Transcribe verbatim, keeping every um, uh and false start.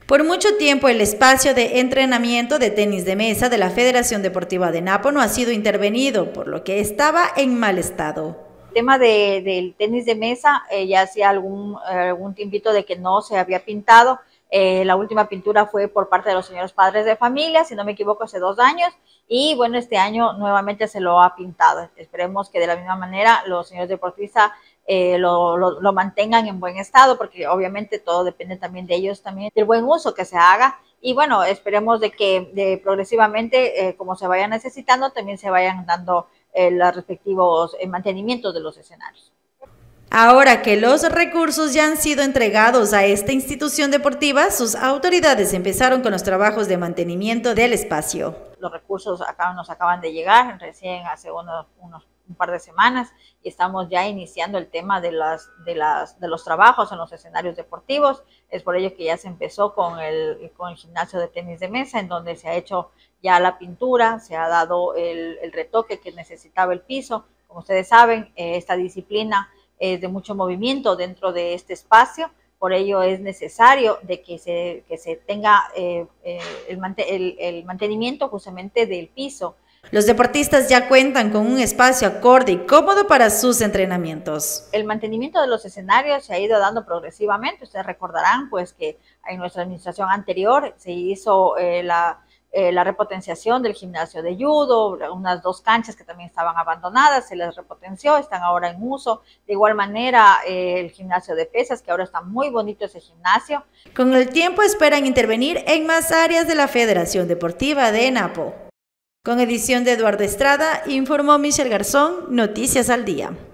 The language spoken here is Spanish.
Por mucho tiempo el espacio de entrenamiento de tenis de mesa de la Federación Deportiva de Napo no ha sido intervenido, por lo que estaba en mal estado. El tema de, del tenis de mesa, eh, ya hacía algún, eh, algún tiempito de que no se había pintado. Eh, la última pintura fue por parte de los señores padres de familia, si no me equivoco, hace dos años. Y bueno, este año nuevamente se lo ha pintado. Esperemos que de la misma manera los señores deportistas eh, lo, lo, lo mantengan en buen estado, porque obviamente todo depende también de ellos, también del buen uso que se haga. Y bueno, esperemos de que de, progresivamente, eh, como se vaya necesitando, también se vayan dando eh, los respectivos eh, mantenimientos de los escenarios. Ahora que los recursos ya han sido entregados a esta institución deportiva, sus autoridades empezaron con los trabajos de mantenimiento del espacio. Los recursos acá nos acaban de llegar recién hace unos, unos un par de semanas y estamos ya iniciando el tema de, las, de, las, de los trabajos en los escenarios deportivos. Es por ello que ya se empezó con el, con el gimnasio de tenis de mesa, en donde se ha hecho ya la pintura, se ha dado el, el retoque que necesitaba el piso. Como ustedes saben, eh, esta disciplina es de mucho movimiento dentro de este espacio, por ello es necesario de que se, que se tenga eh, eh, el, el, el mantenimiento justamente del piso. Los deportistas ya cuentan con un espacio acorde y cómodo para sus entrenamientos. El mantenimiento de los escenarios se ha ido dando progresivamente. Ustedes recordarán pues que en nuestra administración anterior se hizo eh, la, eh, la repotenciación del gimnasio de judo, unas dos canchas que también estaban abandonadas, se les repotenció, están ahora en uso. De igual manera eh, el gimnasio de pesas, que ahora está muy bonito ese gimnasio. Con el tiempo esperan intervenir en más áreas de la Federación Deportiva de Napo. Con edición de Eduardo Estrada, informó Michelle Garzón, Noticias al Día.